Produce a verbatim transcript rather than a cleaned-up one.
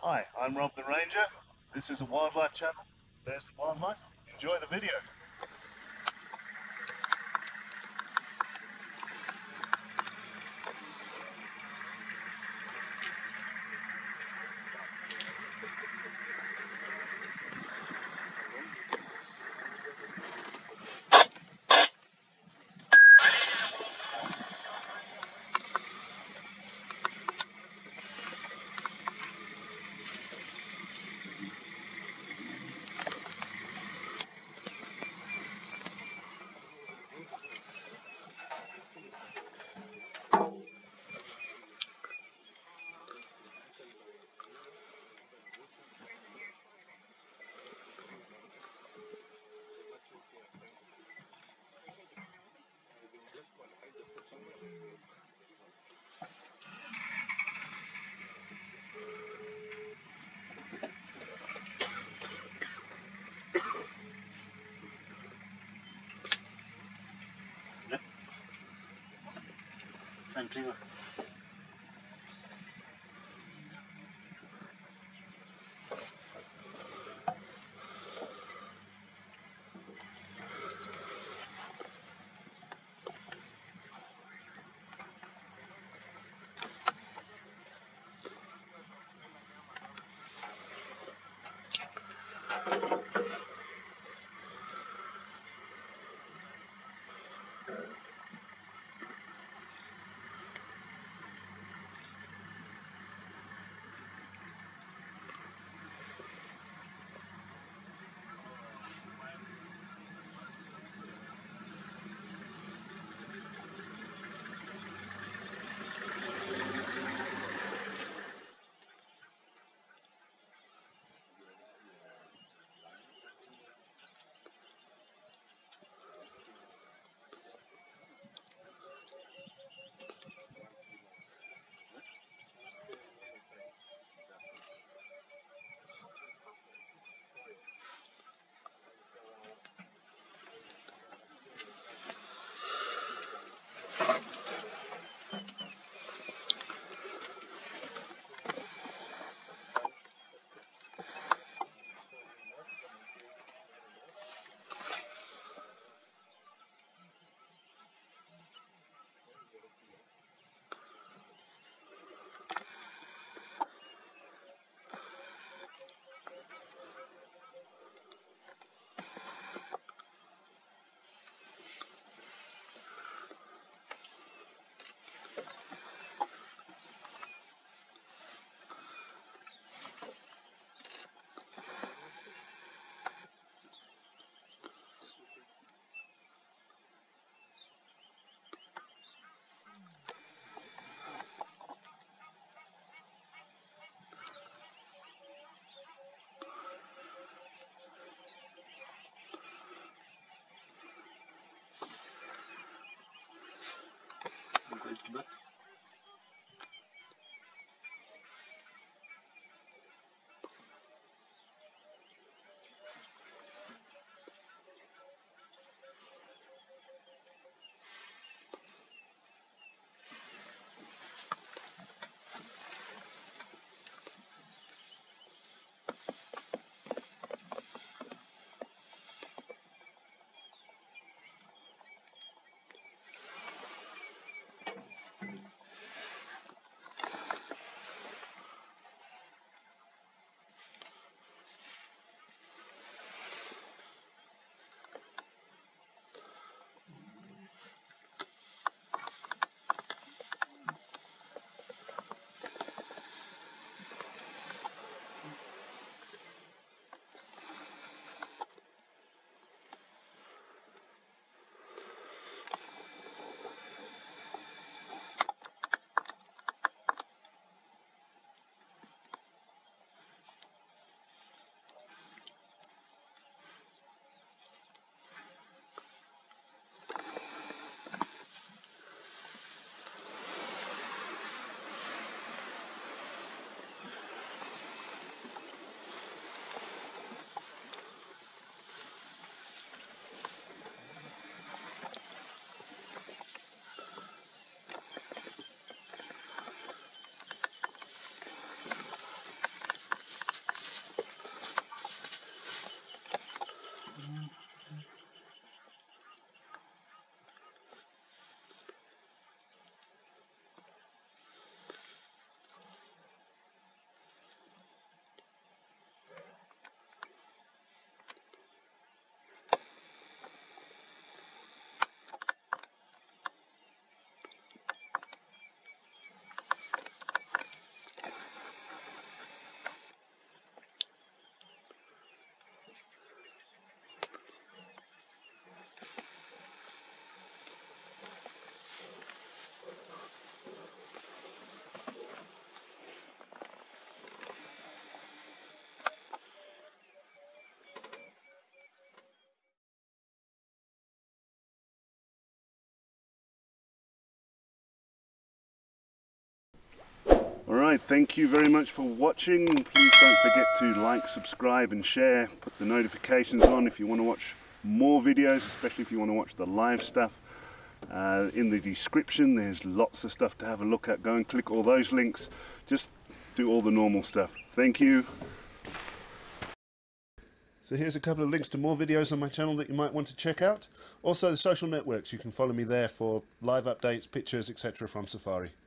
Hi, I'm Rob the Ranger. This is a wildlife channel. There's the wildlife. Enjoy the video. Sentry. Alright, thank you very much for watching. Please don't forget to like, subscribe and share. Put the notifications on if you want to watch more videos, especially if you want to watch the live stuff. Uh, in the description there's lots of stuff to have a look at. Go and click all those links. Just do all the normal stuff. Thank you. So here's a couple of links to more videos on my channel that you might want to check out. Also the social networks, you can follow me there for live updates, pictures, et cetera from Safari.